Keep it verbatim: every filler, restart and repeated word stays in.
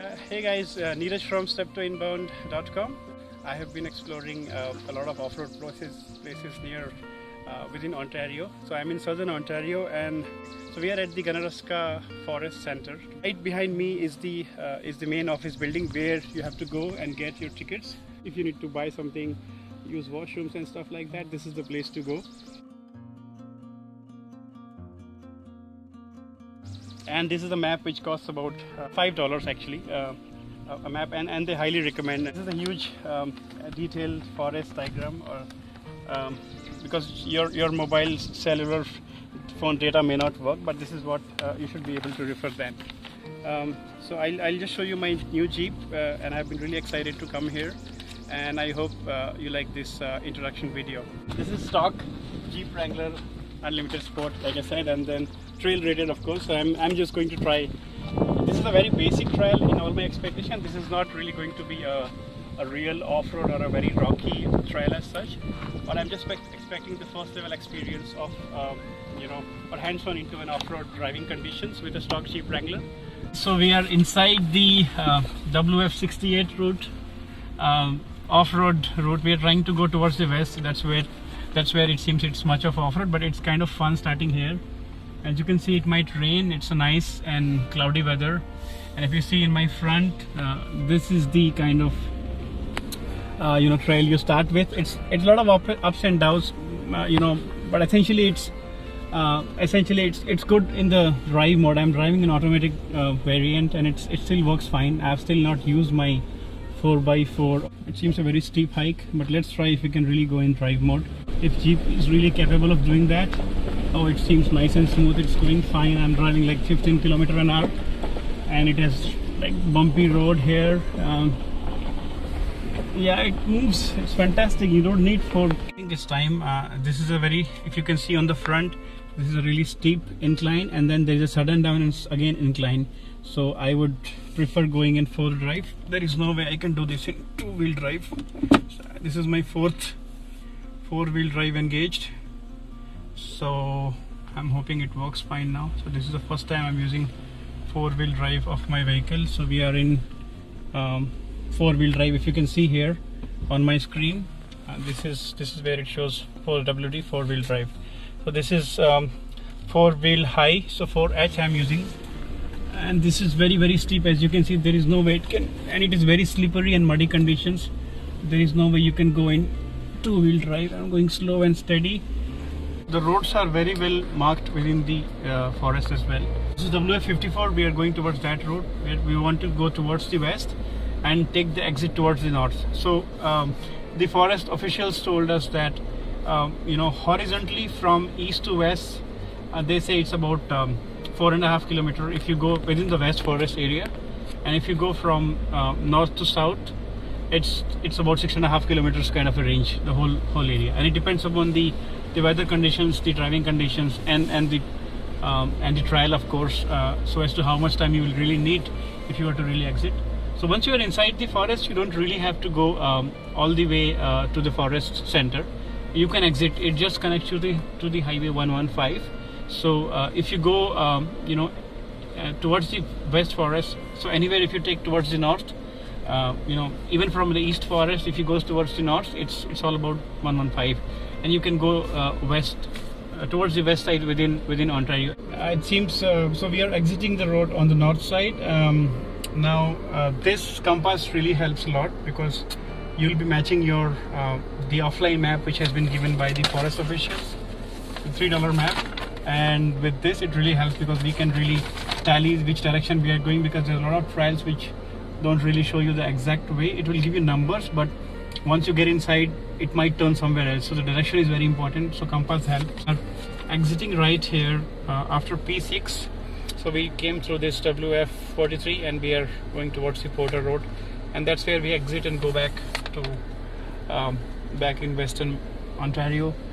Uh, hey guys, uh, Neeraj from step to inbound dot com. I have been exploring uh, a lot of off-road places, places near uh, within Ontario. So I'm in southern Ontario, and so we are at the Ganaraska Forest Center. Right behind me is the uh, is the main office building where you have to go and get your tickets. If you need to buy something, use washrooms and stuff like that, this is the place to go. And this is a map which costs about uh, five dollars actually, uh, a map, and, and they highly recommend. This is a huge um, detailed forest diagram, or um, because your, your mobile cellular phone data may not work, but this is what uh, you should be able to refer that. Um, so I'll, I'll just show you my new Jeep, uh, and I've been really excited to come here, and I hope uh, you like this uh, introduction video. This is stock Jeep Wrangler Unlimited Sport, like I said, and then trail rated, of course. So I'm, I'm just going to try. This is a very basic trail in all my expectation. This is not really going to be a, a real off-road or a very rocky trail as such, but I'm just expecting the first level experience of um, you know, or hands-on into an off-road driving conditions with a stock Jeep Wrangler. So we are inside the uh, W F sixty-eight route, um, off-road route. We are trying to go towards the west. That's where that's where it seems it's much of off-road, but it's kind of fun starting here. As you can see, it might rain. It's a nice and cloudy weather, and if you see in my front, uh, this is the kind of uh, you know trail you start with. It's it's a lot of up, ups and downs, uh, you know, but essentially it's uh, essentially it's it's good in the drive mode. I'm driving an automatic uh, variant, and it's it still works fine. I've still not used my four by four. It seems a very steep hike, but let's try if we can really go in drive mode. If Jeep is really capable of doing that. Oh, it seems nice and smooth. It's going fine. I'm driving like fifteen kilometers an hour, and it has like bumpy road here. Um, yeah, it moves. It's fantastic. You don't need four. I think this time, uh, this is a very, if you can see on the front, this is a really steep incline, and then there is a sudden down and again incline. So I would prefer going in four drive. There is no way I can do this in two wheel drive. So this is my fourth four wheel drive engaged. So I'm hoping it works fine now. So this is the first time I'm using four-wheel drive of my vehicle. So we are in um, four-wheel drive. If you can see here on my screen, uh, this is this is where it shows four W D, four-wheel drive. So this is um, four-wheel high. So four H I'm using, and this is very very steep. As you can see, there is no way it can, and it is very slippery and muddy conditions. There is no way you can go in two-wheel drive. I'm going slow and steady. The roads are very well marked within the uh, forest as well. This is W F fifty-four. We are going towards that road where we want to go towards the west and take the exit towards the north. So um, the forest officials told us that um, you know horizontally from east to west, uh, they say it's about um, four and a half kilometer if you go within the west forest area, and if you go from uh, north to south, it's it's about six and a half kilometers kind of a range, the whole whole area, and it depends upon the the weather conditions, the driving conditions, and and the um, and the trail, of course, uh, so as to how much time you will really need if you were to really exit. So once you are inside the forest, you don't really have to go um, all the way uh, to the forest center. You can exit. It just connects you to the to the highway one one five. So uh, if you go um, you know uh, towards the west forest, so anywhere if you take towards the north, uh, you know even from the east forest, if you go towards the north, it's it's all about one one five. And you can go uh, west uh, towards the west side within within Ontario. Uh, it seems uh, so. We are exiting the road on the north side um, now. Uh, this compass really helps a lot because you'll be matching your uh, the offline map which has been given by the forest officials, the three dollar map. And with this, it really helps because we can really tally which direction we are going, because there's a lot of trails which don't really show you the exact way. It will give you numbers, but once you get inside, it might turn somewhere else. So the direction is very important. So compass helps. We're exiting right here uh, after P six. So we came through this W F forty-three, and we are going towards the Porter Road, and that's where we exit and go back to um, back in Western Ontario.